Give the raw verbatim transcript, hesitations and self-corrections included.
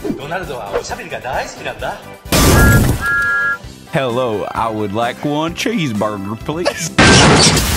ドナルドはおしゃべりが大好きなんだ。 Hello, I would like one cheeseburger, please.